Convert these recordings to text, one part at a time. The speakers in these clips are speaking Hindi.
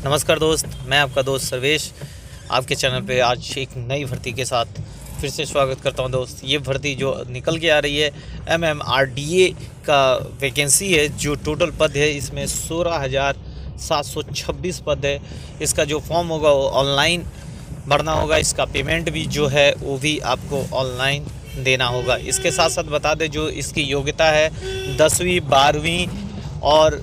नमस्कार दोस्त, मैं आपका दोस्त सर्वेश आपके चैनल पे आज एक नई भर्ती के साथ फिर से स्वागत करता हूं। दोस्त, ये भर्ती जो निकल के आ रही है MMRDA का वैकेंसी है। जो टोटल पद है इसमें 16,726 पद है। इसका जो फॉर्म होगा वो ऑनलाइन भरना होगा। इसका पेमेंट भी जो है वो भी आपको ऑनलाइन देना होगा। इसके साथ साथ बता दें जो इसकी योग्यता है 10वीं 12वीं और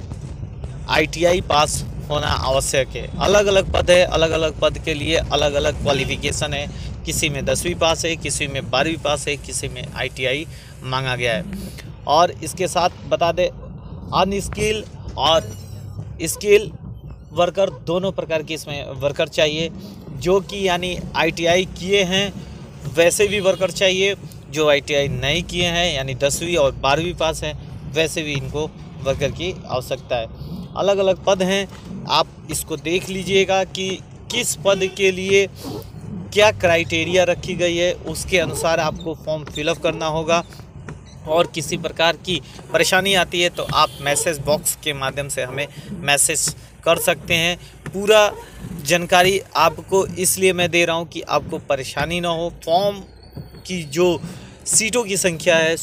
ITI पास होना आवश्यक है। अलग अलग पद है, अलग अलग पद के लिए अलग अलग क्वालिफ़िकेशन है। किसी में 10वीं पास है, किसी में 12वीं पास है, किसी में ITI मांगा गया है। और इसके साथ बता दें अनस्किल और स्किल वर्कर दोनों प्रकार के इसमें वर्कर चाहिए। जो कि यानी ITI किए हैं वैसे भी वर्कर चाहिए, जो ITI नहीं किए हैं यानी 10वीं और 12वीं पास हैं वैसे भी इनको वर्कर की आवश्यकता है। अलग अलग पद हैं, आप इसको देख लीजिएगा कि किस पद के लिए क्या क्राइटेरिया रखी गई है, उसके अनुसार आपको फॉर्म फिलअप करना होगा। और किसी प्रकार की परेशानी आती है तो आप मैसेज बॉक्स के माध्यम से हमें मैसेज कर सकते हैं। पूरा जानकारी आपको इसलिए मैं दे रहा हूं कि आपको परेशानी ना हो। फॉर्म की जो सीटों की संख्या है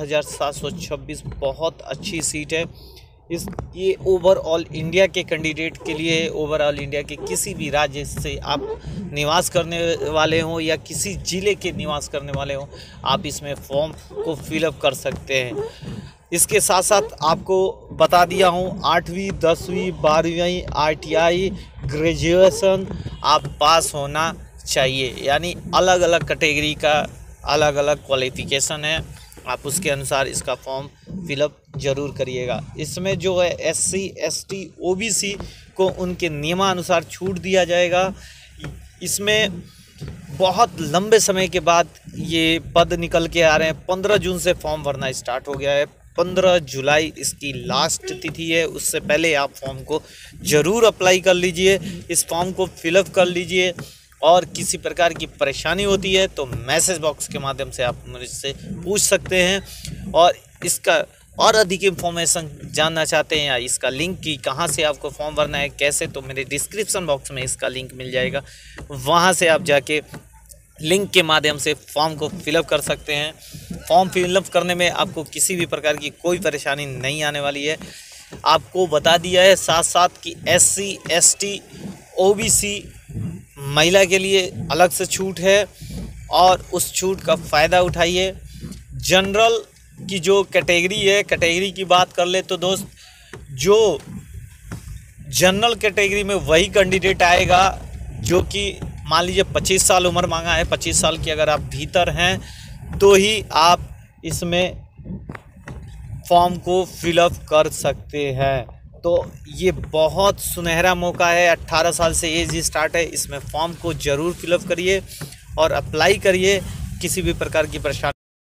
16,726, बहुत अच्छी सीट है। ये ओवरऑल इंडिया के कैंडिडेट के लिए, ओवरऑल इंडिया के किसी भी राज्य से आप निवास करने वाले हों या किसी ज़िले के निवास करने वाले हों, आप इसमें फॉर्म को फिलअप कर सकते हैं। इसके साथ साथ आपको बता दिया हूँ 8वीं 10वीं 12वीं ITI ग्रेजुएशन आप पास होना चाहिए। यानी अलग अलग कैटेगरी का अलग अलग क्वालिफ़िकेशन है, आप उसके अनुसार इसका फॉर्म फिलअप ज़रूर करिएगा। इसमें जो है SC ST OBC को उनके नियमानुसार छूट दिया जाएगा। इसमें बहुत लंबे समय के बाद ये पद निकल के आ रहे हैं। 15 जून से फॉर्म भरना स्टार्ट हो गया है। 15 जुलाई इसकी लास्ट तिथि है। उससे पहले आप फॉर्म को ज़रूर अप्लाई कर लीजिए, इस फॉर्म को फिलअप कर लीजिए। और किसी प्रकार की परेशानी होती है तो मैसेज बॉक्स के माध्यम से आप मुझसे पूछ सकते हैं। और इसका और अधिक इन्फॉर्मेशन जानना चाहते हैं या इसका लिंक की कहां से आपको फॉर्म भरना है कैसे, तो मेरे डिस्क्रिप्शन बॉक्स में इसका लिंक मिल जाएगा। वहां से आप जाके लिंक के माध्यम से फॉर्म को फिलअप कर सकते हैं। फॉर्म फिलअप करने में आपको किसी भी प्रकार की कोई परेशानी नहीं आने वाली है। आपको बता दिया है साथ साथ कि SC ST OBC महिला के लिए अलग से छूट है और उस छूट का फ़ायदा उठाइए। जनरल की जो कैटेगरी है, कैटेगरी की बात कर ले तो दोस्त, जो जनरल कैटेगरी में वही कैंडिडेट आएगा जो कि मान लीजिए 25 साल उम्र मांगा है। 25 साल की अगर आप भीतर हैं तो ही आप इसमें फॉर्म को फिलअप कर सकते हैं। तो ये बहुत सुनहरा मौका है। 18 साल से एज स्टार्ट है। इसमें फॉर्म को ज़रूर फिलअप करिए और अप्लाई करिए। किसी भी प्रकार की परेशानी